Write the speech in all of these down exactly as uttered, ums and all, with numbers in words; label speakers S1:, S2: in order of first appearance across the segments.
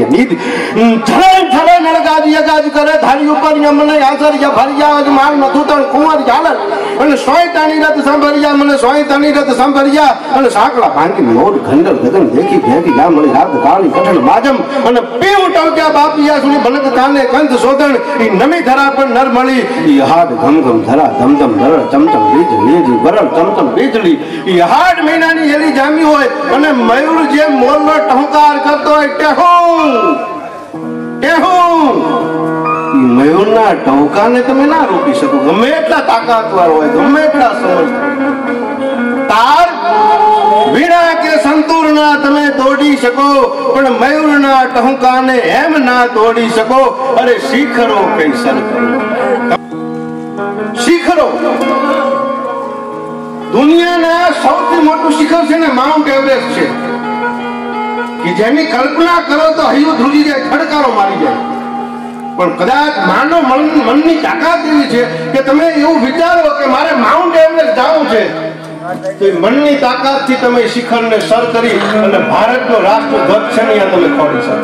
S1: નીદ છરે છરે નળગાજ યગાજ કરે ધારી ઉપર મને આસર યા ભરિયા જ માર નથું તણ કુંવર ઝાલર અને સોય તાણી રત સંભરિયા મને સોય તાણી રત સંભરિયા અને સાંકળા ભાંગી મોડ ઘંડર ગગન દેખી ભેગી ગા મળી રાત કાળી કઠણ માજમ અને પીવ ટવક્યા બાપિયા સુની ભલક કાને કંધ શોધણ ઈ નમી ધરા પર નર મળી ઈ હાડ ઘમ ઘમ ધરા ધમ ધમ ધર ચમચમ બીજ બીજ વરલ ચમચમ બીજળી ઈ હાડ મહિનાની એલી જામી હોય અને મયુર જે મોરનો ટહુકાર કરતો હોય ટેહું ટેહું ઈ મયુરના ટહુકારને તમે ના રોકી શકો ગમે એટલા તાકાતવાર હોય ગમે એટલા સમજ તાર વીણા કે સંતૂરના તમે તોડી શકો પણ મયુરના ટહુકાને એમ ના તોડી શકો અરે શિખરો કઈ સર શિખરો દુનિયાના સૌથી મોટું શિખર છે ને માઉન્ટ એવરેસ્ટ છે કે જેની કલ્પના કરો તો હૈયું ધ્રુજી જાય ખડકારો મારી જાય પણ કદાચ માનવ મનની તાકાત એવી છે કે તમે એવું વિચારો કે મારે માઉન્ટ એવરેસ્ટ જવું છે તો મનની તાકાતથી તમે શિખરને સર કરી અને ભારતનો રાષ્ટ્રધ્વજ છે ને તમે ખોડી શકો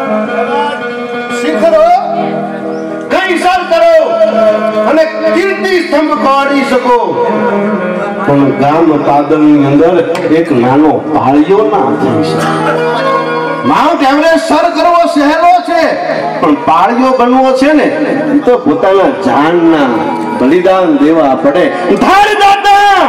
S1: શિખરો કઈ સર કરો અને કીર્તિ સ્તંભ ખોડી શકો પણ ગામ પાદરની અંદર એક નાનો પાળિયો ના થઈ શકે માઉન્ટ એવરેસ્ટ સર કરવો સહેલો છે પણ પાળિયો બનવો છે ને એ તો પોતાના જાનના બલિદાન દેવા પડે ધાર દાતા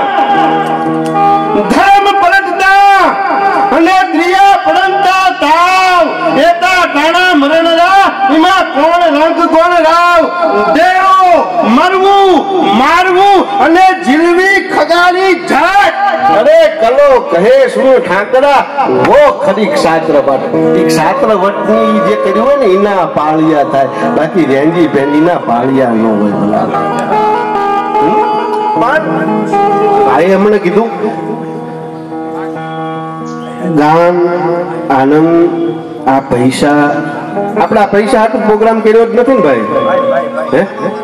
S1: ધર્મ પલટતા અને ક્રિયા પડંતા તાવ એતા ટાણા મરણરા એમાં કોણ રંગ કોણ રાવ દેવો મરવું મારવું અને જીલવી ખગાની જાત અરે કલો કહે શું ઠાકરા વો ખરી ક્ષાત્ર વટ એ ક્ષાત્ર વટની જે કર્યું હોય ને એના પાળિયા થાય બાકી રેંજી પેંજીના પાળિયા ન હોય ભલા ભાઈ હમણાં કીધું ગાન આનંદ આ પૈસા આપડા પૈસા હાટુ પ્રોગ્રામ કર્યો જ નથી ને ભાઈ હે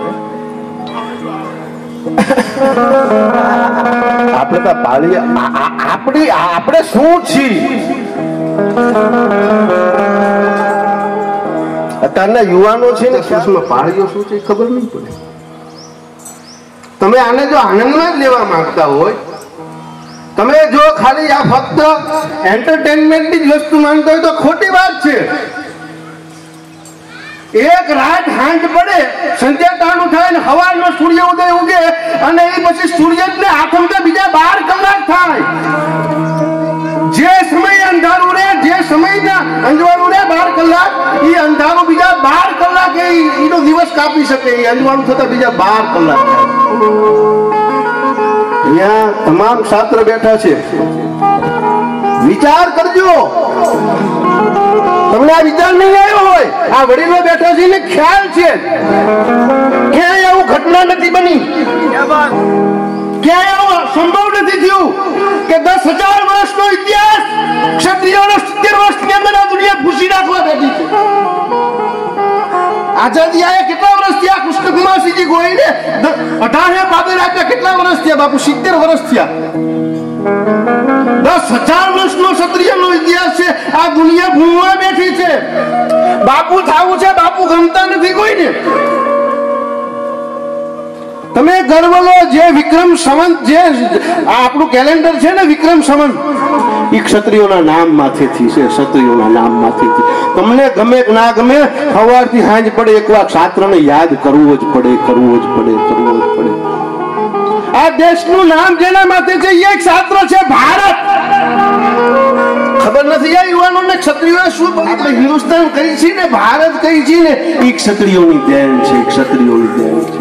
S1: આપણે તો પાળિયા આપણી આપણે શું છીએ અત્યારના યુવાનો છે ને શું પાળિયો શું છે ખબર નહીં પડે તમે આને જો આનંદમાં જ લેવા માંગતા હોય તમે જો ખાલી આ ફક્ત એન્ટરટેનમેન્ટની જ વસ્તુ માનતા હોય તો ખોટી વાત છે એક રાત હાંજ પડે સંધ્યા ટાણું થાય ને સવારનો સૂર્ય ઉદય ઉગે અને એ પછી સૂર્યને આથમતા બીજા બાર કલાક થાય જે સમય અંધારું રે જે સમયના અંજવાળું રે બાર કલાક એ અંધારું બીજા બાર કલાક એનો દિવસ કાપી શકે એ અંજવાળું થતા બીજા બાર કલાક થાય અહીંયા તમામ છાત્ર બેઠા છે વિચાર કરજો તમને આ વિચાર નહીં આવ્યો હોય આ વડીલો બેઠા છે ને ખ્યાલ છે ક્યાંય આવું ઘટના નથી બની ક્યાંય આવું સંભવ નથી થયું કે દસ હજાર વર્ષનો ઇતિહાસ ક્ષત્રિયોનો સિત્તેર વર્ષની અંદર આ દુનિયા ભૂસી નાખવા બેઠી છે આઝાદી આયા કેટલા વર્ષ થયા કૃષ્ણકુમારસિંહજી ગોયલે અઢારે પાદર આપ્યા કેટલા વર્ષ થયા બાપુ સિત્તેર વર્ષ થયા દસ હજાર વર્ષનો ક્ષત્રિયનો ઇતિહાસ છે આ દુનિયા ભૂલવા બેઠી છે બાપુ થાવું છે બાપુ ગમતા નથી કોઈને તમે ગર્વ લો જે વિક્રમ સંવત જે આપણું કેલેન્ડર છે ને વિક્રમ સંવત એ ક્ષત્રિયોના નામ માંથેથી છે ક્ષત્રિયોના નામ માંથેથી તમને ગમે કે ના ગમે સવારથી સાંજ પડે એકવાર શાસ્ત્રને યાદ કરવું જ પડે કરવું જ પડે કરવું જ પડે આ દેશનું નામ જેના માથે છે એ એક શાસ્ત્ર છે ભારત ખબર નથી આ યુવાનોને ક્ષત્રિયો શું આપણે હિન્દુસ્તાન કહી છીએ ને ભારત કહી છીએ ને એ ક્ષત્રિયોની દેન છે ક્ષત્રિયોની દેન છે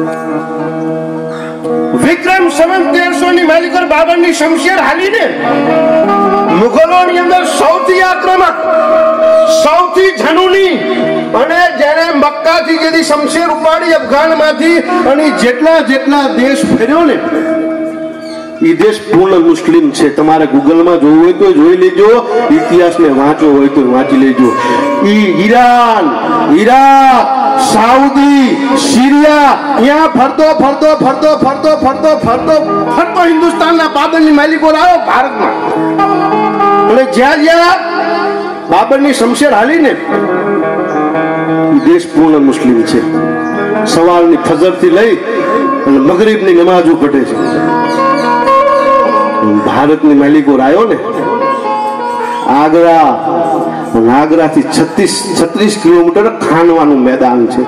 S1: વિક્રમ સંવત તેરસો ની માલિકર બાબરની શમશેર હાલીને મુગલોની અંદર સૌથી આક્રમક સૌથી જનૂની અને જેને મક્કાથી જેથી શમશેર ઉપાડી અફઘાનમાંથી અને જેટલા જેટલા દેશ ફેર્યો ને એ દેશ પૂર્ણ મુસ્લિમ છે તમારે ગૂગલમાં જોવું હોય તો જોઈ લેજો ઇતિહાસને વાંચો હોય તો વાંચી લેજો ઈ ઈરાન ઈરાક સાઉદી સિરિયા અહીંયા ફરતો ફરતો ફરતો ફરતો ફરતો ફરતો ફરતો હિન્દુસ્તાનના પાદરની માલિકો આવ્યો ભારતમાં અને જ્યાં જ્યાં બાબરની શમશેર હાલીને દેશ પૂર્ણ મુસ્લિમ છે. સવારની ફજરથી લઈ અને મગરીબની નમાજો પઢે છે. ભારતની માલિકો આવ્યો ને આગ્રા, આગ્રાથી છત્રીસ છત્રીસ કિલોમીટર ખાનવાનું મેદાન છે.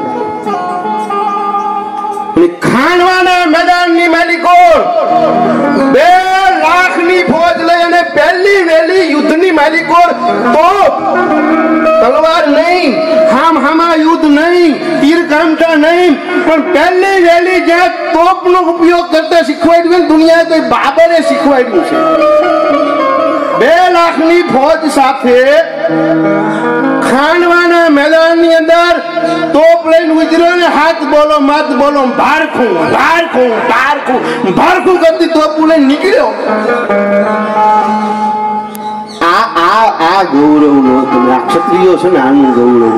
S1: ખાનવાના મેદાનની માલિકો બે લાખની ફોજ લઈ અને પહેલી વેલી યુદ્ધની માલિકો તો તલવાર નહીં, હામ હામા યુદ્ધ નહીં, તીર કામઠા નહીં, પણ પહેલી વેલી જ્યાં તોપનો ઉપયોગ કરતા શીખવાડ્યું દુનિયા તો બાબરે શીખવાડ્યું છે. બે લાખની ફોજ સાથે ખાનવાના મેદાનની અંદર તોપ લઈને ઉતર્યો ને હાથ બોલો મત બોલો ભારખું ભારખું ભારખું ભારખું કરતી તોપ લઈને નીકળ્યો. આ આ આ ગૌરવ નો તમે આ ક્ષત્રિયો છે ને આનું ગૌરવ.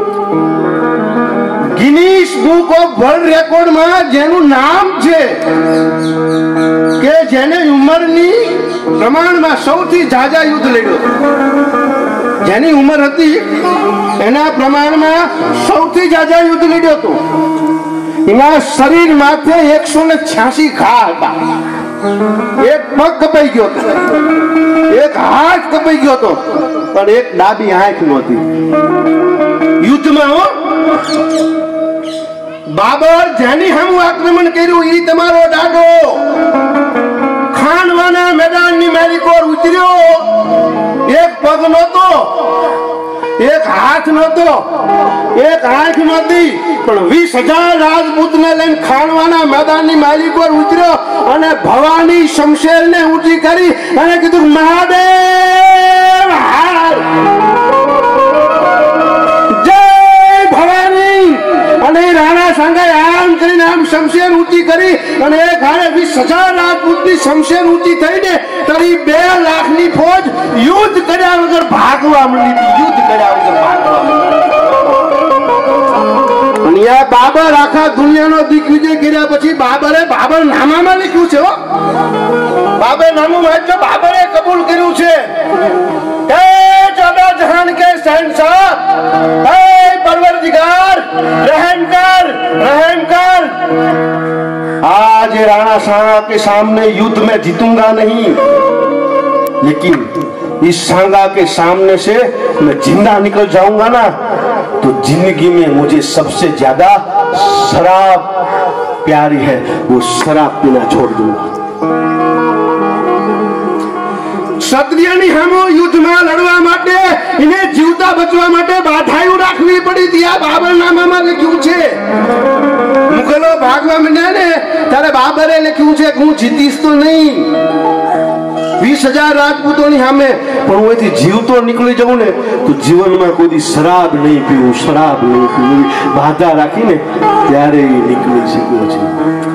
S1: ગિનીસ બુક ઓફ વર્લ્ડ રેકોર્ડમાં જેનું નામ છે કે જેને ઉંમરની પ્રમાણમાં સૌથી જાજા યુદ્ધ લડ્યો, જેની ઉંમર હતી એના પ્રમાણમાં સૌથી જાજા યુદ્ધ લડ્યો હતો. એના શરીર માથે એકસો ને છ્યાસી ઘા હતા. એક પગ કપાઈ ગયો હતો, એક હાથ કપાઈ ગયો હતો, પણ એક ડાબી આંખ નહોતી. યુદ્ધમાં હો બાબર જેની સામે આક્રમણ કર્યું એ તમારો દાડો ખાનવાના મેદાનની મેરીકોર ઉતર્યો. એક પગ નહોતો, એક હાથ નહોતો, એક આંખ નહોતી, પણ વીસ હજાર રાજપૂત ને લઈને ખાનવાના મેદાનની માલિકોર ઉતર્યો અને ભવાની શમશેર ને ઊંચી કરી અને કીધું મહાદેવ હાર, જય ભવાની. અને રાણા સાંગાએ આમ કરીને આમ શમશેર ઊંચી કરી અને એક હારે વીસ હજાર રાજપૂતની શમશેર ઊંચી થઈને તરી બે લાખની ફોજ યુદ્ધ કર્યા વગર ભાગવા માંડી. યુદ્ધ કર્યા વગર ભાગવા માંડી. અને બાબર આખા દુનિયાનો દિગ્વિજય કર્યા પછી બાબરે બાબર નામામાં લખ્યું છે હો. બાબર નામું વાંચો, બાબરે કબૂલ કર્યું છે હે ચૌદા જહાન કે શહેનશાહ, હે પરવરદિગાર रहम कर रहम कर. आज राणा सांगा के सामने युद्ध में जीतूंगा नहीं, लेकिन इस सांगा के सामने से मैं जिंदा निकल जाऊंगा ना तो जिंदगी में मुझे सबसे ज्यादा शराब प्यारी है, वो शराब पीना छोड़ दूंगा. ક્ષત્રિયની સામે યુદ્ધમાં લડવા માટે એને જીવતા બચવા માટે બાધાઓ રાખવી પડી હતી. આ બાબર નામામાં લખ્યું છે. મુગલો ભાગવા માંડ્યા ને ત્યારે બાબરે લખ્યું છે કે હું જીતીશ તો નહીં વીસ હજાર રાજપૂતોની સામે, પણ હું અહીંથી જીવતો નીકળી જાઉં ને તો જીવનમાં કોઈ શરાબ નહીં પીવું, શરાબ નહીં પીવું બાધા રાખીને ત્યારે એ નીકળી શક્યો છે.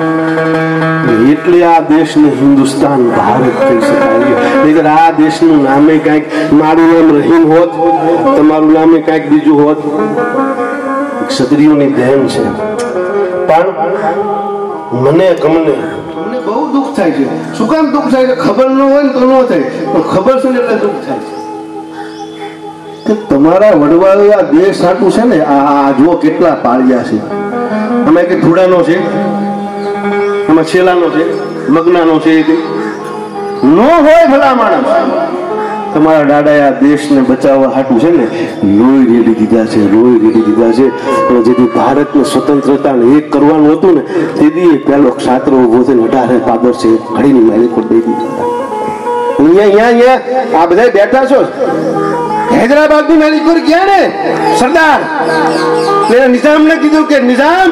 S1: એટલે આ દેશને હિન્દુસ્તાન ભારત કહી શકાય. નહીતર આ દેશનું નામે કઈક, મારું નામ રહીમ હોત, તમારું નામે કઈક બીજું હોત. ક્ષત્રિયોની દેન છે. પણ મને ગમને મને બહુ દુઃખ થાય છે. શું કામ દુઃખ થાય છે? ખબર ન હોય ને તો ન થાય, પણ ખબર છે ને એટલે દુઃખ થાય છે. તમારા વડવાઓ આ દેશ આટલું છે ને, આ જો કેટલા પાળ્યા છે. અમે કે થોડાનો છે, આમાં છેલ્લાનો છે, મગનાનો છે, નો હોય ભલા માણસ. તમારા દાદાએ આ દેશને બચાવવા હાટું છે ને લોહી રેડી દીધા છે, લોહી રેડી દીધા છે. અને જેથી ભારતને સ્વતંત્રતાને એક કરવાનું હતું ને તેથી પહેલો ક્ષાત્ર ઉભો થઈને અઢારે પાદર છે ઘડીની માલિકો દઈ દીધા. અહીંયા અહીંયા અહીંયા આ બધા બેઠા છો. હૈદરાબાદ ની માલિકો ગયા ને સરદાર, નિઝામ ને કીધું કે નિઝામ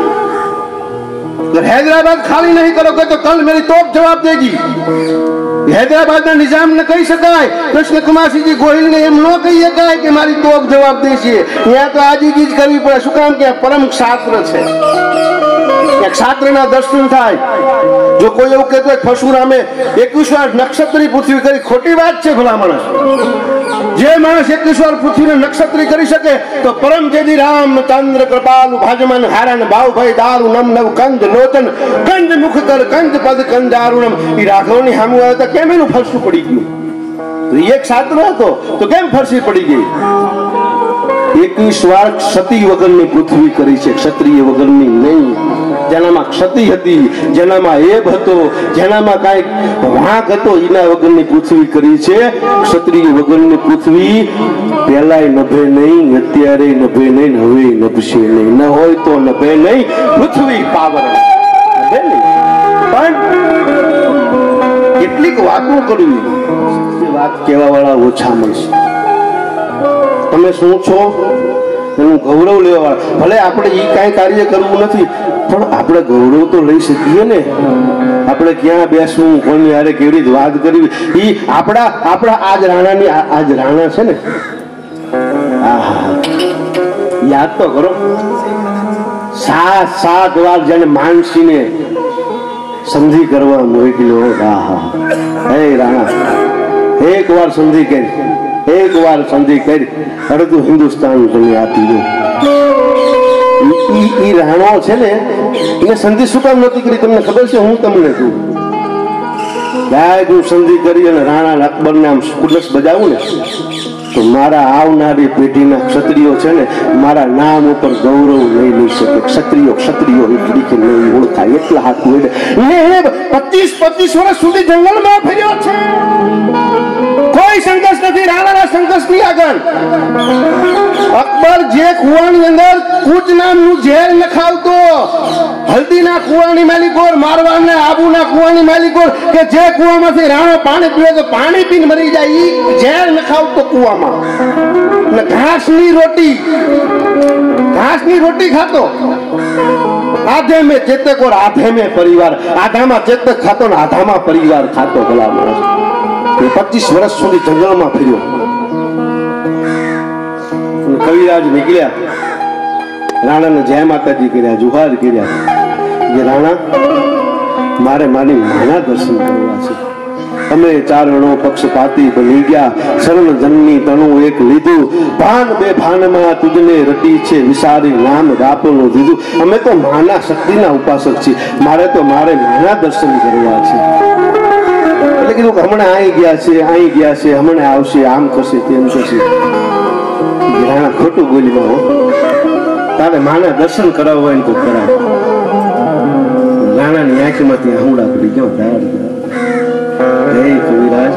S1: हैदराबाद खाली नहीं करोगे तो कल मेरी तोप जवाब देगी. हैदराबाद ना निजाम ने कही शकाय, कृष्ण कुमार सिंह जी गोहिल ने एम न कही शकाय કે મારી તોપ જવાબ દેશે. ત્યાં તો આજીજી જ કરવી પડે. શું કામ કે પરમ ક્ષાત્ર છે, ક્ષાત્રના દર્શન થાય. જો કોઈ એવું કહેતો હોય પરશુરામે એકવીસ વાર નક્ષત્રી પૃથ્વી કરી, ખોટી વાત છે ભલા માણસ. જે માણસ એકવીસ વાર પૃથ્વીને નક્ષત્રી કરી શકે તો પરમ જેદી રામચંદ્ર કૃપાલુ ભાજમન હારણ બાહુભાઈ દારુ નમ નવ કંદ લોચન કંદ મુખ કર કંદ પદ કંદારુણમ. એ રાઘવની સામું આવે તો કેમ એનું ફરસું પડી ગયું? એક સાત્ર હતો તો કેમ ફરસી પડી ગઈ? એકવીસ વાર ક્ષતિ વગરની પૃથ્વી કરી છે, ક્ષત્રિય વગરની નહીં. જેનામાં ક્ષતિ હતી, જેનામાં એબ હતો, જેનામાં કાંઈક વાંક હતો, એના વગરની પૃથ્વી કરી છે. ક્ષત્રિય વગરની પૃથ્વી પેલાય નભે નહીં, અત્યારે નભે નહીં, હવે નભશે નહીં. ન હોય તો નભે નહીં પૃથ્વી પાવર નભે નહીં. પણ કેટલીક વાતો કરવી, વાત કહેવા વાળા ઓછા મળશે. તમે શું છો એનું ગૌરવ લેવા, ભલે આપણે એ કાંઈ કાર્ય કરવું નથી પણ આપણે ગૌરવ તો લઈ શકીએ ને. આપણે ક્યાં બેસવું, કોની હારે કેવી રીતે વાત કરવી, એ આપણા આપણા આજ રાણાની આજ રાણા છે ને, યાદ તો કરો. સાત સાત વાર જેને માનસીને સંધિ કરવા મોકલ્યો. હા હા હે રાણા, એક વાર સંધિ કરી, એક વાર સંધિ કરી, અડધું હિન્દુસ્તાન તમે આપી દો. ઈ રાણો છે ને, એને સંધિ શું કામ નહોતી કરી તમને ખબર છે? હું તમને કહું. હું સંધિ કરી અને રાણા અકબરને આમ કુલસ બજાવું ને તો મારા આવનારી પેઢીના ક્ષત્રિયો છે ને મારા નામ ઉપર ગૌરવ નહીં લઈ શકે. ક્ષત્રિયો ક્ષત્રિયો એટલી કે નહીં ઓળખાય એટલા હાથ મેળે. પચીસ પચીસ વર્ષ સુધી જંગલમાં ફર્યો છે, કોઈ સંઘર્ષ નથી રાણાના સંઘર્ષ ની આગળ. અકબર જે કુવાની અંદર કુચ નામનું ઝેર નખાવતો, હલ્દીના કુવાની માલિકોર, મારવાડના આબુના કુવાની માલિકોર, કે જે કુવામાંથી રાણો પાણી પીવે તો પાણી પીને મરી જાય, ઈ ઝેર નખાવતો કુવામાં. ને ઘાસની રોટી, ઘાસની રોટી ખાતો. આધે મેં ચેતક ઓર આધે મેં પરિવાર, આધામાં ચેતક ખાતો ને આધામાં પરિવાર ખાતો. ભલા માણસ પચીસ વર્ષ સુધી જંગલમાં ફર્યો. કવિરાજ નીકળ્યા, રાણાને જય માતાજી કર્યા, જુહાર કર્યા. જે રાણા મારે મારી માના દર્શન કરવા છે. અમે ચારણો પક્ષપાતી બની ગયા, શરણ જન્મી તણું એક લીધું, ભાન બે ભાનમાં તુજને રટી છે, વિસારી નામ રાપનું દીધું. અમે તો માના શક્તિના ઉપાસક છીએ, મારે તો મારે માના દર્શન કરવા છે. એટલે કીધું કે હમણાં અહીં ગયા છે, અહીં ગયા છે, હમણાં આવશે, આમ કરશે, તેમ કરશે. રાણા ખોટું બોલીમાં હો, તારે માના દર્શન કરાવવા હોય તો કરાવ. રાણાની આંખમાંથી આહુડા પડી ગયો. દાડ હે કવિરાજ,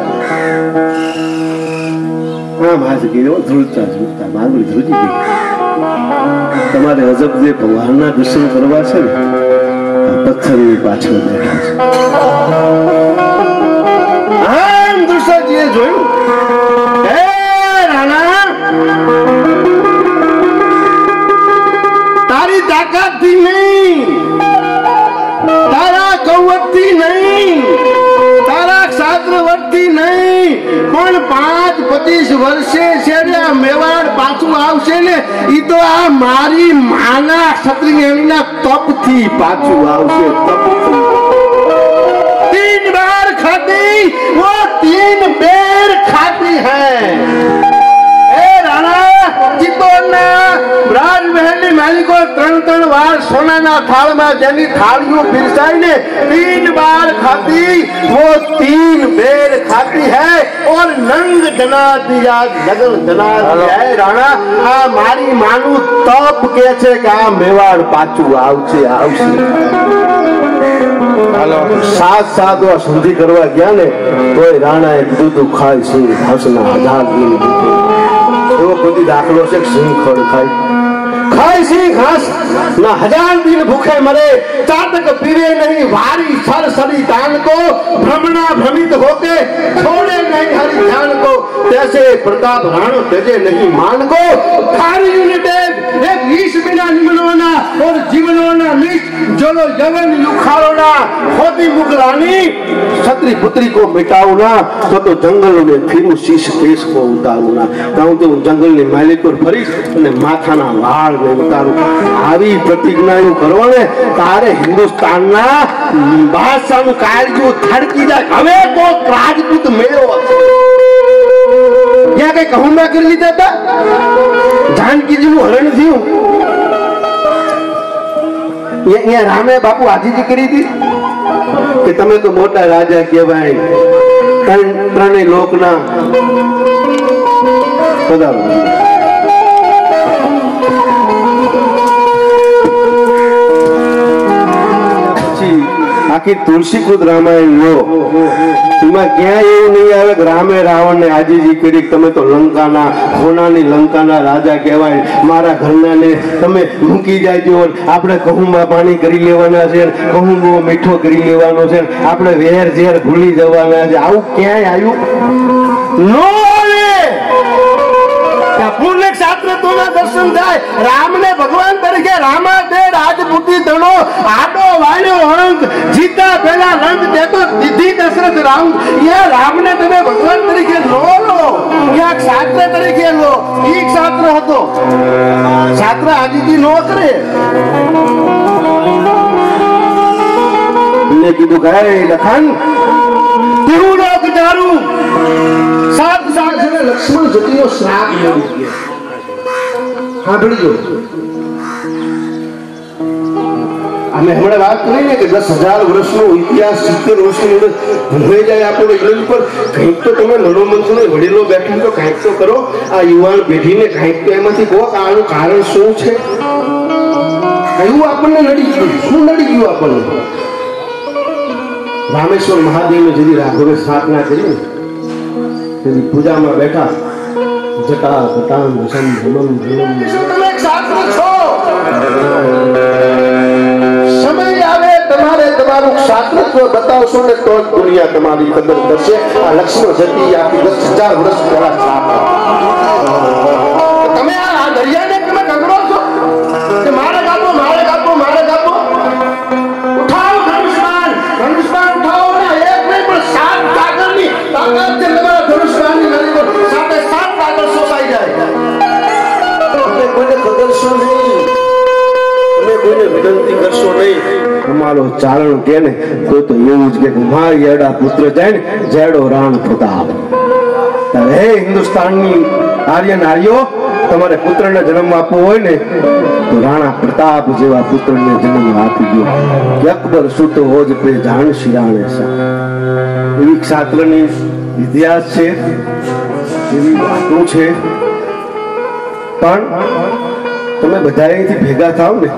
S1: આમ હાથ ગયો, ધ્રુજતા ધ્રુજતા માંગણી ધ્રુજી ગઈ. તમારે અજબ જે ભગવાનના દર્શન કરવા છે ને, પથ્થરની પાછળ બેઠા છે. આમ દુર્સાજીએ જોયું, હે રાણા, તારી તાકાતથી નહીં, તારા કૌવતથી નહીં, તારા ક્ષાત્રવર્તી નહીં, પણ પાંચ પચીસ વર્ષે છે મેવાડ પાછું આવશે ને, ઈ તો આ મારી માના ક્ષત્રિયણીના તપથી પાછું આવશે. તપથી तीन बार खाती वो तीन बेर खाती है. ए राणा चित्तौड़ના રાજમહેલની માલિકો ત્રણ ત્રણ વાર સોનાના થાળમાં જેની થાળીઓ પીરસાઈને तीन बार खाती वो तीन बेर खाती है और नंग जना दिया नगर जना दिया है. રાણા આ મારી માનું તપ કે છે કે આ મેવાડ પાછું આવશે આવશે. સાત સાત વાર સંધિ કરવા ગયા ને તોય રાણાએ કીધું ખાય સિંહ ઘાસના હજાર દિન એવો કોઈ દાખલો છે સિંહ ખડ ખાય ખાય સિંહ ઘાસ ના હજાર દિન ભૂખે મરે. चातक पीरे नहीं वारी सर सरी तान को, भ्रमणा भ्रमित होके छोड़े नहीं हरि ध्यान को, तैसे प्रताप राणो तेजे नहीं मान को. थारी यूनिटेड एक ईश बिना निमनोना और जीवनोना मिट जोलो यवन युखारोना होती मुगलानी क्षत्रि पुत्री को मिटाऊना तो तो जंगल में फिरू शीश केश को उतारूना. कहूं तो जंगल ने मालिक पर फरी અને માથાના વાળ ને ઉતારું. આવી પ્રતિજ્ઞાઓ કરવાને તારે હિન્દુસ્તાનના ભાષાનું કાળજું થડકી જાય. હવે તો રાજપૂત મેળવો છે. ત્યાં કઈ કહુંબા કરી લીધા હતા, જાનકીજીનું હરણ થયું. અહીંયા રામે બાપુ આજીજી કરી હતી કે તમે તો મોટા રાજા કહેવાય, ત્રણેય લોકના પધારો. આખી તુલસીકૃત રામાયણ લો, એમાં ક્યાંય એવું નહીં આવે કે રામે રાવણ ને આજીજી કરી. તમે તો લંકાના સોનાની લંકાના રાજા કહેવાય. મારા ઘરના ને તમે મૂકી જાય, આપણે કહુંમાં પાણી કરી લેવાના છે, કહું બહુ મીઠો કરી લેવાનો છે, આપણે વેર ઝેર ભૂલી જવાના છે. આવું ક્યાંય આવ્યું નો આવે. પૂર્ણ શાસ્ત્રત્વના દર્શન થાય. રામને ભગવાન તરીકે રામા દે રાજપૂતી ધણો આડો વાળ્યો અંક જીતા પેલા રંગ દેતો દીધી દશરથ રામ. એ રામને તમે ભગવાન તરીકે લો લો, ક્યાંક શાસ્ત્ર તરીકે લો. એક શાસ્ત્ર હતો, શાસ્ત્ર આજીજી નો કરે. મેં કીધું ગાય લખાણ તેવું લોક દારૂ સાત સાત લક્ષ્મણ જટીનો શ્રાપ મળી ગયો. સાંભળી જો, અમે હમણાં વાત કરી ને કે દસ હજાર વર્ષનો ઇતિહાસ સિત્તેર વર્ષની અંદર ભૂલાઈ જાય આપણો ઇંગ્લેન્ડ પર. કંઈક તો તમે નરોમંથો ને વડીલો બેઠી તો કંઈક તો કરો. આ યુવાન પેઢીને કંઈક તો એમાંથી કહો કે આનું કારણ શું છે. કયું આપણને નડી ગયું, શું નડી ગયું આપણને? રામેશ્વર મહાદેવને જેથી રાઘવે સ્થાપના કરી તેની પૂજામાં બેઠા જટા પટાંગ સંભ્રમમ ભ્રમમ. તમે એક શાસ્ત્ર છો. સમય આવે તમારે તમારું શાસ્ત્રત્વ બતાવશો ને તો દુનિયા તમારી કદર કરશે. આ લક્ષ્મણ જતી આખી દસ હજાર વર્ષ પહેલા શ્રાપ. તમે આ દરિયાને તમે કગડો છો કે મારે કાપો મારે કાપો મારે કાપો. ઉઠાવો ધનુષ્માન, ધનુષ્માન ઉઠાવો ને. એક નહીં પણ સાત કાગળની તાકાત છે તમારા ધનુષ્માનની નદી પર. સાથે સાત કાગળ સોસાઈ જાય. તમે કોઈને કદરશો નહીં, તમે કોઈને વિનંતી કરશો નહીં. તમારો ચારણ કે ને તો તો એવું જ કે મારી એડા પુત્ર જાય ને જેડો રાણ પ્રતાપ. હે હિન્દુસ્તાનની આર્ય નારીઓ, તમારે પુત્રને જન્મ આપવો હોય ને તો રાણા પ્રતાપ જેવા પુત્રને જન્મ આપી દો. અકબર સુતો હોજ પે જાણ શિરાણે સા. એવી ક્ષાત્રની ઇતિહાસ છે, એવી વાતો છે. પણ તમે બધા અહીંથી ભેગા થાવ ને,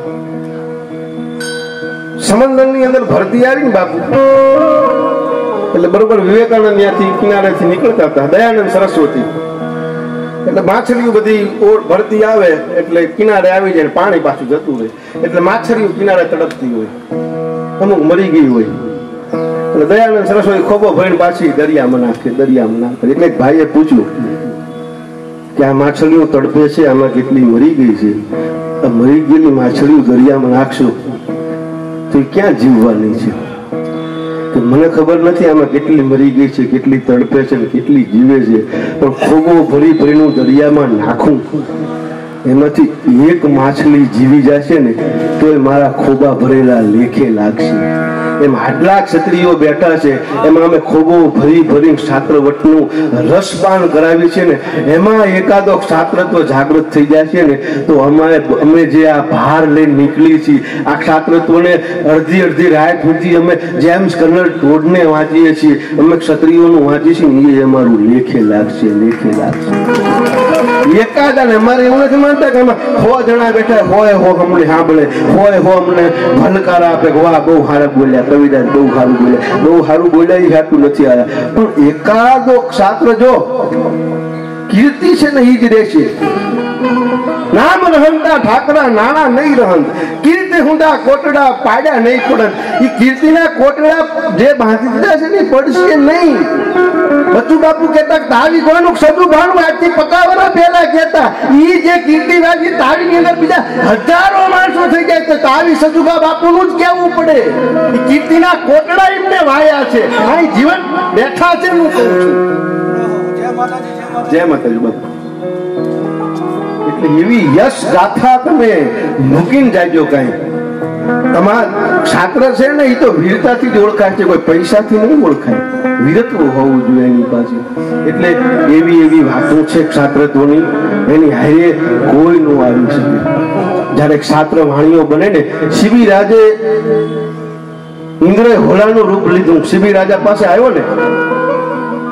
S1: સમંદરની અંદર ભરતી આવી ને બાપુ, એટલે બરોબર વિવેકાનંદ ત્યાંથી કિનારેથી નીકળતા હતા, દયાનંદ સરસ્વતી. એટલે માછલીઓ બધી ભરતી આવે એટલે કિનારે આવી જાય, પાણી પાછું જતું રહે. એટલે માછલીઓ કિનારે તડપતી હોય, અમુક મરી ગઈ હોય. એટલે દયાનંદ સરસ્વતી ખોબો ભરીને પાછી દરિયામાં નાખે, દરિયામાં નાખે. એટલે એક ભાઈએ પૂછ્યું કે આ માછલીઓ તડપે છે, આમાં કેટલી મરી ગઈ છે? મરી ગયેલી માછલીઓ દરિયામાં નાખશો તો ક્યાં જીવવાની છે? કે મને ખબર નથી આમાં કેટલી મરી ગઈ છે, કેટલી તડપે છે, કેટલી જીવે છે, પણ ખોબો ભરી ભરીનું દરિયામાં નાખું, એમાંથી એક માછલી જીવી જશે ને તો એ મારા ખોબા ભરેલા લેખે લાગશે. એમ આટલા ક્ષત્રિયો બેઠા છે, એમાં અમે ખોબો ભરી ભરી શાસ્ત્રવટનું રસપાન કરાવી છે ને, એમાં એકાદો શાસ્ત્રત્વ જાગૃત થઈ જાય છે ને તો અમારે અમે જે આ ભાર લઈને નીકળી છીએ, આ શાસ્ત્રત્વને અડધી અડધી રાત સુધી અમે જેમ્સ કર્નલ ટોડને વાંચીએ છીએ, અમે ક્ષત્રિયોનું વાંચીએ છીએ, એ અમારું લેખે લાગશે, લેખે લાગશે. એકાદા ને અમારે એવું નથી માનતા કે એમાં સો જણા બેઠા હોય, હો અમને સાંભળે, હોય હો અમને ભલકાર આપે, વાહ બહુ સારા બોલ્યા, કવિતા બહુ સારું બોલ્યા, બહુ સારું બોલ્યા, એ હાટું નથી આવ્યા. પણ એકાદો શાસ્ત્ર જો કીર્તિ છે ને એ જ રહેશે. નામ રહંતા ઠાકરા નાણા નહીં રહંત, કીર્તિ હુંડા કોટડા પાડ્યા નહીં પડત. એ કીર્તિના કોટડા જે બાંધી દીધા છે ને પડશે નહીં. બચ્ચુ બાપુ કહેતા તાવી કોઈનું સદુ ભાણું આજથી પચાસ વર્ષ પહેલા કહેતા, ઈ જે કીર્તિવાદી તાવી ની અંદર બીજા હજારો માણસો થઈ જાય તો તાવી સજુબા બાપુનું જ કેવું પડે. કીર્તિના કોટડા એમને વાયા છે, અહીં જીવન બેઠા છે. હું કહું છું જય માતાજી બાપુ. એટલે એવી યશ ગાથા તમે મૂકીને જાજો. કઈ તમારા છાત્ર છે ને એ તો વીરતાથી જ ઓળખાય છે, કોઈ પૈસાથી નહીં ઓળખાય. વીરત્વ હોવું જોઈએ એની પાસે. એટલે એવી એવી વાતો છે ક્ષાત્રત્વની, એની હારે કોઈ નો આવી શકે. જયારે ક્ષાત્ર વાણીઓ બને ને, શિબી રાજે ઇન્દ્રએ હોલાનું રૂપ લીધું. શિબી રાજા પાસે આવ્યો ને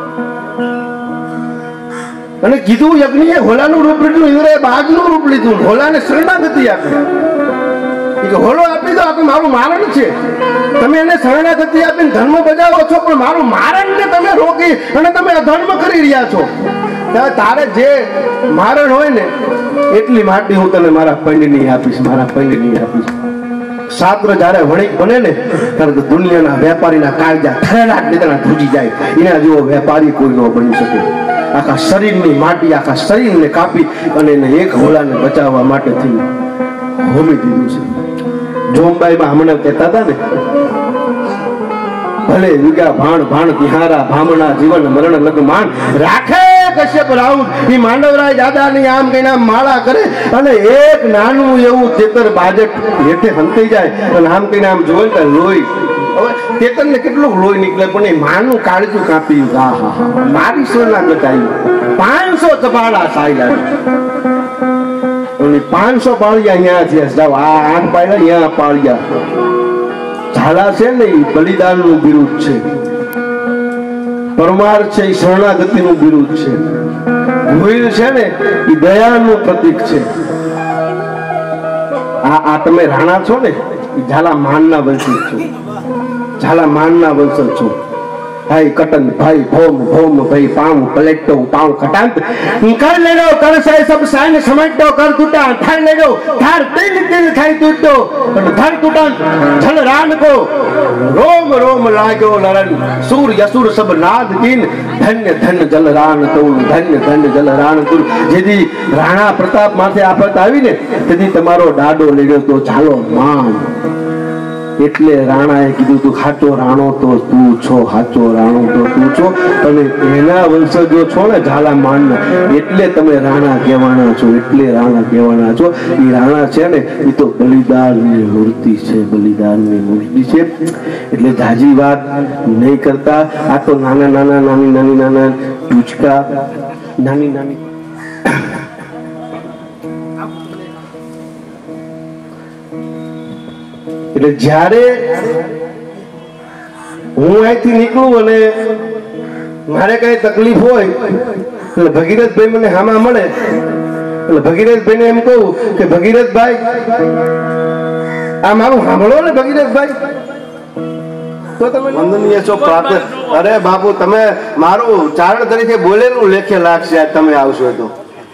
S1: અને કીધું યજ્ઞએ હોલાનું રૂપ લીધું, ઇન્દ્રએ બાઘનું રૂપ લીધું, હોલાને શરણાગતિ આપી. કે હોલો આપી દો, આ તો મારું મારણ છે. તમે એને શરણાગતિ આપીને ધર્મ બજાવો છો, પણ મારું મારણને તમે રોકી અને તમે અધર્મ કરી રહ્યા છો. તારે જે મારણ હોય ને એટલી માટી હું તને મારા પંડની આપીશ, મારા પંડની આપીશ. શાસ્ત્ર જયારે વણિક બને ને ત્યારે તો દુનિયાના વેપારીના કાળજા થરેલા લીધા ધ્રુજી જાય. એના જેવો વેપારી કોઈ ન બની શકે. આખા શરીરની માટી આખા શરીરને કાપી અને એને એક હોલાને બચાવવા માટે થઈ હોમી દીધું છે. જોમબાઈમાં હમણાં કહેતા હતા ને, ભલે યુગા ભાણ ભાણ તિહારા ભામણા જીવન મરણ લગમાન રાખે કશ્યપ રાઉત. એ માંડવરાય દાદાની આમ કહીને આમ માળા કરે અને એક નાનું એવું તેતર બાજટ હેઠે હંતાઈ જાય અને આમ કહીને આમ જોઈ તો લોહી. હવે તેતર ને કેટલું લોહી નીકળે, પણ એ માનું કાળજું કાપી. હા હા હા મારી સોના ગટાયું પાંચસો ચપાડા સાયલા. પાંચસો પાળિયા અહીંયા થયા. જાઓ આ આઠ પાડ્યા અહીંયા પાળિયા. ઝાલા છે ને એ બલિદાન નું બિરુદ છે. પરમાર છે એ શરણાગતિ નું બિરુદ છે. ભૂલ છે ને એ દયાનું પ્રતીક છે. આ આ તમે રાણા છો ને એ ઝાલા માનના વંશજ છો. ઝાલા માનના વંશજ છો. ભાઈ કટન ભાઈ ભોમ ભોમ ભાઈ પામ પલેટો પામ કટાંત કર લેડો કર સાય સબ સાય ને સમજતો કર તૂટા થાર લેડો થાર દિલ દિલ ખાઈ તૂટો અને ધર તૂટા છલ રાન કો રોમ રોમ લાગ્યો લરણ સૂર યસુર સબ નાદ દીન ધન્ય ધન્ય જલ રાન તો ધન્ય ધન્ય જલ રાન તું. જેથી રાણા પ્રતાપ માથે આફત આવી ને તેથી તમારો દાડો લેડ્યો તો ઝાલો માન. એટલે રાણાએ કીધું તું સાચો રાણો તો તું છો, સાચો રાણો તો તું છો. અને એના વંશજો છો ને ઝાલા માન, એટલે તમે રાણા કહેવાના છો, એટલે રાણા કહેવાના છો. એ રાણા છે ને એ તો બલિદાનની મૂર્તિ છે, બલિદાનની મૂર્તિ છે. એટલે જાજી વાત નહીં કરતા. આ તો નાના નાના નાની નાની નાના ટૂચકા નાની નાની એટલે જ્યારે હું અહીંથી નીકળું અને મારે કઈ તકલીફ હોય એટલે ભગીરથભાઈ મને હામાં મળે એટલે ભગીરથભાઈ ને એમ કહું કે ભગીરથભાઈ આ મારું સાંભળો ને ભગીરથભાઈ. તો તમે વંદનીય છો પ્રાર્થના. અરે બાપુ તમે મારું ચારણ તરીકે બોલેલું લેખે લાગશે આજ તમે આવશો તો.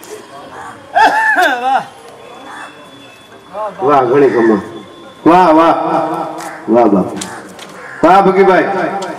S1: વાહ ઘણી કમા. વાહ વાહ વાહ બાપુ વાહ ભગીભાઈ.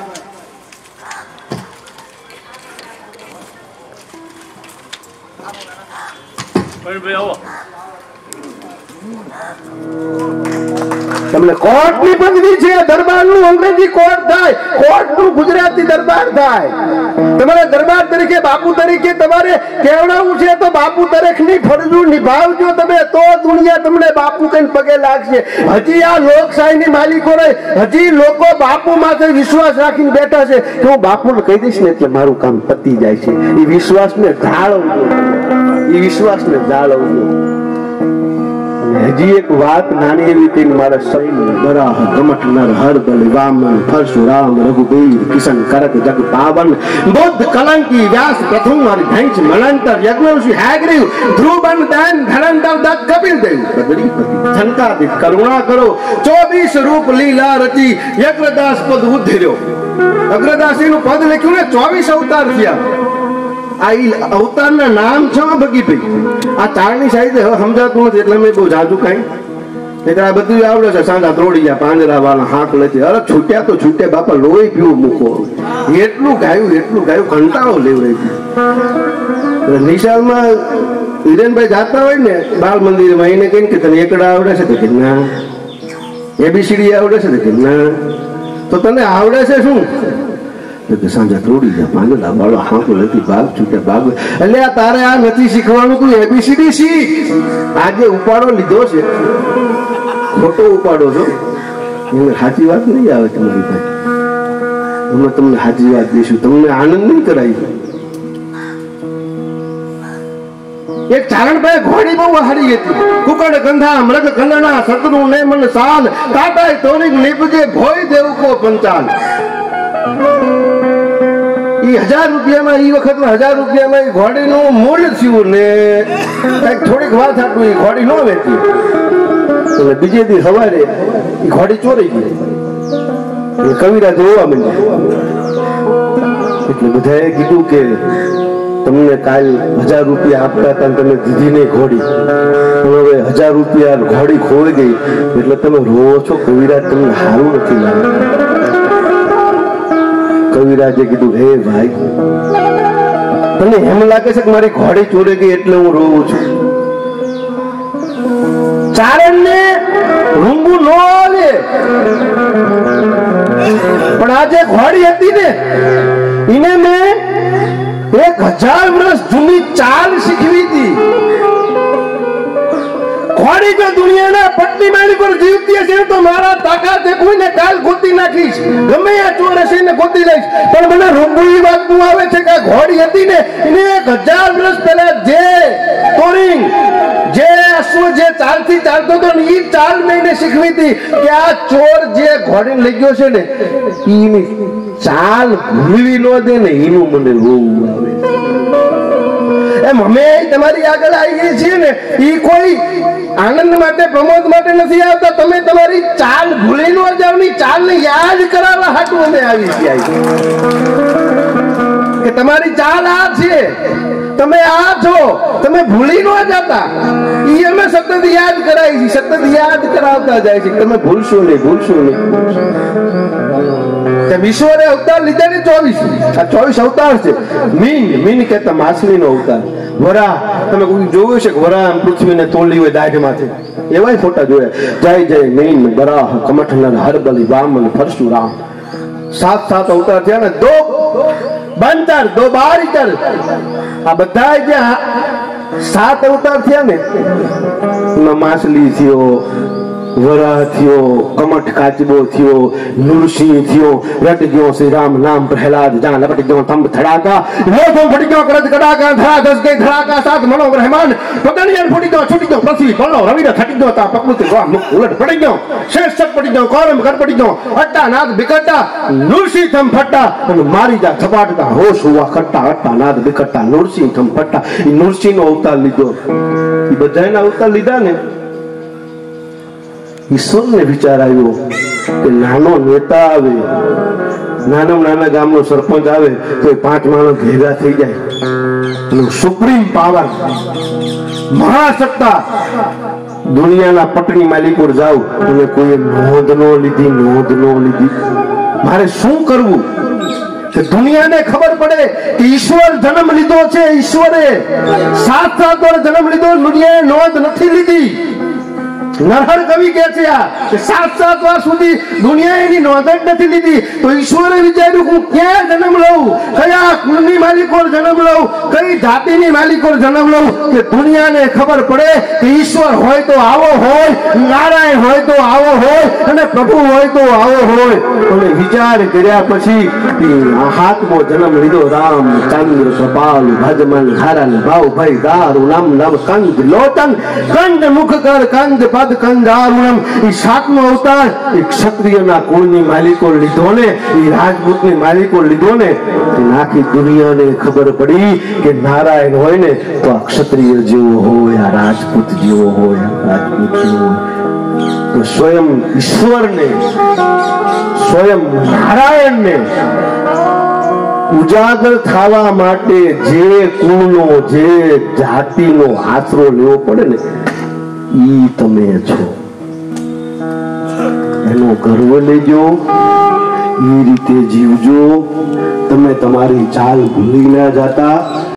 S1: તમને કોર્ટ ની પદવી છે, દરબાર નું અંગ્રેજી કોર્ટ થાય, કોર્ટ નું ગુજરાતી દરબાર થાય. તમારે દરબાર તરીકે બાપુ તરીકે તમારે કહેવડાવું છે તો બાપુ તરીકેની ફરજો નિભાવજો તમે, તો દુનિયા તમને બાપુ કઈ પગે લાગશે. હજી આ લોકશાહી ની માલિકો રહે, હજી લોકો બાપુ માથે વિશ્વાસ રાખીને બેઠા છે કે હું બાપુને કહી દઈશ ને એટલે મારું કામ પતી જાય છે. એ વિશ્વાસ ને જાળવજો, એ વિશ્વાસ ને જાળવજો. હજી એક વાત નાની એવી કઈ મારા શરીર ગરાહ ગમઠ નર હરદલ વામન પરશુરામ રઘુબીર કિશન કરક જગ પાવન બુદ્ધ કલંકી વ્યાસ પ્રથમ હરિ ધૈંચ મનંતર યજ્ઞઋષિ હૈગ્રીવ ધ્રુવન દૈન ધરંતર દત્ત કપિલ દેવ કદરીપતિ જનકાદિક કરુણા કરો ચોવીસ રૂપ લીલા રચી યજ્ઞદાસ પદ ઉદ્ધર્યો. અગ્રદાસી નું પદ લખ્યું ને ચોવીસ અવતાર થયા. આ અવતારના નામ છે ભગીભાઈ. આ ચારણી સાહિત્ય હવે સમજાતું નથી એટલે મેં બહુ જાજુ કઈ એટલે આ બધું આવડે છે. સાંજા ત્રોડી ગયા પાંજરા વાળા હાથ નથી. અરે છૂટ્યા તો છૂટ્યા બાપા, લોહી પીવું મૂકો. એટલું ગાયું એટલું ગાયું કંટાળો લેવડાવી. નિશાળમાં હિરેનભાઈ જાતા હોય ને બાળ મંદિરમાં એને કહીને કે તને એકડા આવડે છે કે ના, એબીસીડી આવડે છે કે ના, તો તને આવડે છે શું? સાંજા ત્રોડી ગયા પાંદડા વાળો હાંકો નથી ભાગ છૂટે ભાગ. એટલે આ તારે આ નથી શીખવાનું, તું એબીસીડી શીખ. આજે ઉપાડો લીધો છે, ખોટો ઉપાડો છો. એને સાચી વાત નહીં આવે તમારી પાસે. અમે તમને સાચી વાત દઈશું, તમને આનંદ નહીં કરાવી. એક ચારણભાઈ ઘોડી બહુ હારી હતી. કુકડ ગંધા મૃગ કંદણા સતનું ને મન સાલ કાટાય તોરિક નિપજે ભોય દેવ કો પંચાલ. એ એ હજાર રૂપિયામાં એ વખતમાં હજાર રૂપિયામાં એ ઘોડીનું મૂળ થયું ને કંઈક થોડીક વાત હતું એ ઘોડી ન વેચી એટલે બીજે દી સવારે એ ઘોડી ચોરી ગઈ એ કવિરાજ રોવા માંડ્યા એટલે બધાએ કીધું કે તમને કાલ હજાર રૂપિયા આપતા હતા તમે દીધી નહીં ઘોડી હવે હજાર રૂપિયા ઘોડી ખોઈ ગઈ એટલે તમે રોવો છો કવિરાજ તમને સારું નથી લાગતું કવિરાજે કીધું હે ભાઈ તને એમ લાગે છે કે મારી ઘોડી ચોરી ગઈ એટલે હું રોવું છું ચારણ ને રૂંબું ન આવે પણ આજે ઘોડી હતી ને એને મેં એક હજાર વર્ષ જૂની ચાલ શીખવી હતી ઘોડી જો દુનિયાના પટની મારી પર જીવતી હશે તો મારા તાકાત દેખવીને કાલ ગોતી નાખીશ ગમે આ ચોર હશે ને ગોતી લઈશ પણ મને રૂંબુઈ વાતનું આવે છે કે ઘોડી હતી ને એને એક હજાર વર્ષ પહેલા જે તોરિંગ જે અશ્વ જે ચાલથી ચાલતો હતો ને એ ચાલ મેં શીખવી હતી કે આ ચોર જે ઘોડીને લઈ ગયો છે ને એની ચાલ ભૂલવી ન દે ને એનું મને રોવું આવે એમ અમે તમારી આગળ આવી ગઈ છીએ ને એ કોઈ આનંદ માટે પ્રમોદ માટે નથી આવતા તમે તમારી ચાલ ભૂલી ન જાવ ની ચાલ ને યાદ કરાવવા હાટું અમે આવી છીએ કે તમારી ચાલ આ છે તમે આ છો તમે ભૂલી ન જતા એ અમે સતત યાદ કરાવી છે સતત યાદ કરાવતા જાય છે તમે ભૂલશો નહીં ભૂલશો નહીં ઈશ્વરે અવતાર લીધા ને ચોવીસ આ ચોવીસ અવતાર છે મીન મીન કહેતા માછલી નો અવતાર વરા તમે કોઈ જોયું છે કે વરા પૃથ્વીને તોડી હોય દાઢમાંથી એવાય ફોટા જોયા જય જય મીન બરાહ કમઠનર હરબલી વામન પરશુરામ સાત સાત અવતાર થયા ને દો બંતર દો બારીકર આ બધા જે સાત અવતાર થયા ને માછલી થયો વરા થયો કમઠ કાચબો થયો નૃસિંહ થયો રટ ગયો શ્રી રામ નામ પ્રહલાદ જાન લપટ ગયો થંભ ધડાકા લોથો ફટી ગયો કરત કડાકા ધડા દસ ગઈ ધડાકા સાત મનો રહેમાન પગણિયન ફટી ગયો છૂટી ગયો પૃથ્વી બળો રવિને થટી ગયો તા પકૃતિ ગો મુખ ઉલટ પડી ગયો શેષ સક પડી ગયો કોરમ કર પડી ગયો અટ્ટા નાદ બિકટા નૃસિંહ થમ ફટા અને મારી જા થપાટતા હોશ હુઆ કટ્ટા અટ્ટા નાદ બિકટા નૃસિંહ થમ ફટા ઈ નૃસિંહ નો અવતાર લીધો ઈ બધાના અવતાર લીધા ને ઈશ્વરને વિચાર આવ્યો કે નાનો નેતા આવે નાનો નાના ગામનો સરપંચ આવે તો પાંચ માણસ ભેગા થઈ જાય અને સુપ્રીમ પાવર મહાસત્તા દુનિયાના પટની માલિકો જાવ અને કોઈ નોંધ નો લીધી નોંધ નો લીધી મારે શું કરવું કે દુનિયાને ખબર પડે કે ઈશ્વર જન્મ લીધો છે ઈશ્વરે સાત સાત વાર જન્મ લીધો દુનિયાએ નોંધ નથી લીધી નરહર કવિ કહે છે આ કે સાત સાત વાર સુધી દુનિયાએ એની નોંધ જ નથી લીધી તો ઈશ્વરે વિચાર્યું હું ક્યાં જન્મ લઉં કયા કુળની માલિકો જન્મ લઉં કઈ જાતિની માલિકો જન્મ લઉં કે દુનિયાને ખબર પડે કે ઈશ્વર હોય તો આવો હોય નારાયણ હોય તો આવો હોય અને પ્રભુ હોય તો આવો હોય અને વિચાર કર્યા પછી હાથમો જન્મ લીધો રામ ચંદ્ર કપાલ ભજમન હરણ ભાવભાઈ દારૂ નામ નવ કંદ લોટન કંદ મુખ કર કંદ પદ કંદારુણમ ઈ સાતમો અવતાર એ ક્ષત્રિયના કુળની માલિકો લીધો ને ઈ રાજપૂતની માલિકો લીધો ને આખી દુનિયાને ખબર પડી કે નારાયણ હોય ને તો આ ક્ષત્રિય જેવો હોય આ રાજપૂત જેવો હોય રાજપૂત જેવો તો સ્વયં ઈશ્વરને સ્વયં નારાયણને ઉજાગર થવા માટે જે કુળનો જે જાતિનો આશરો લેવો પડે ને ઈ તમે છો એનો ગર્વ લેજો એ રીતે જીવજો તમે તમારી ચાલ ભૂલી ના જાતા